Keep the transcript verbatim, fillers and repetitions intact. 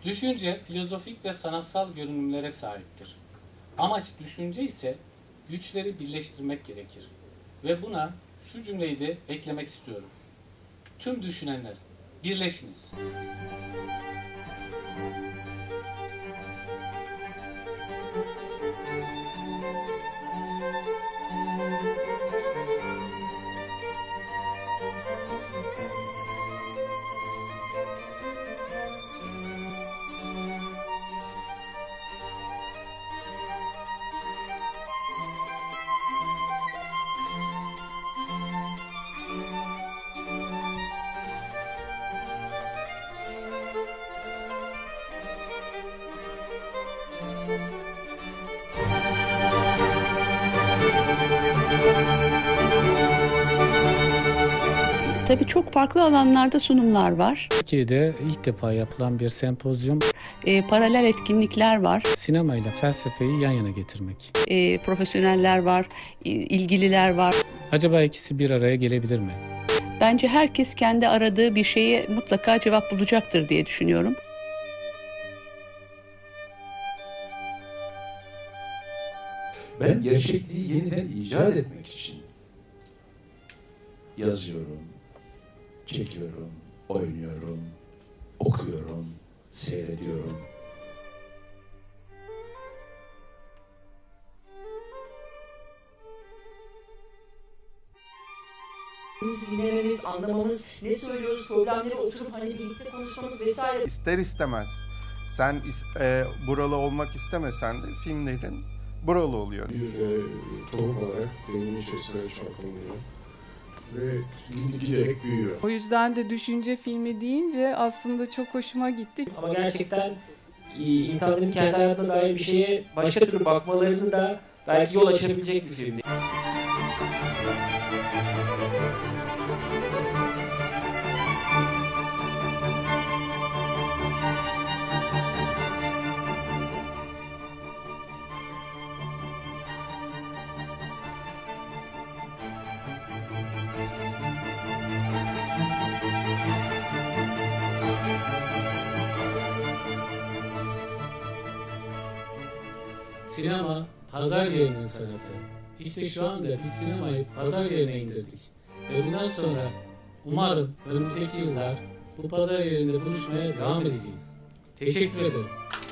Düşünce filozofik ve sanatsal görünümlere sahiptir. Amaç düşünce ise güçleri birleştirmek gerekir. Ve buna şu cümleyi de eklemek istiyorum. Tüm düşünenler, birleşiniz. Tabii çok farklı alanlarda sunumlar var. Türkiye'de ilk defa yapılan bir sempozyum. E, paralel etkinlikler var. Sinema ile felsefeyi yan yana getirmek. E, profesyoneller var, ilgililer var. Acaba ikisi bir araya gelebilir mi? Bence herkes kendi aradığı bir şeye mutlaka cevap bulacaktır diye düşünüyorum. Ben gerçekliği yeniden icat etmek için yazıyorum, çekiyorum, oynuyorum, okuyorum, seyrediyorum. Dinlememiz, anlamamız, ne söylüyoruz, problemleri oturup hani birlikte konuşmamız vesaire. İster istemez sen e, buralı olmak istemesen de filmlerin buralı oluyor. Bir e, tohum olarak benim içerisine çalkalanıyor ve giderek büyüyor. O yüzden de düşünce filmi deyince aslında çok hoşuma gitti. Ama gerçekten insanların kendi hayatına dair bir şeye başka türlü bakmalarını da belki yol açabilecek bir filmdi. Sinema, pazar yerinin sanatı. İşte şu anda biz sinemayı pazar yerine indirdik. Ve bundan sonra umarım önümüzdeki yıllar bu pazar yerinde buluşmaya devam edeceğiz. Teşekkür ederim.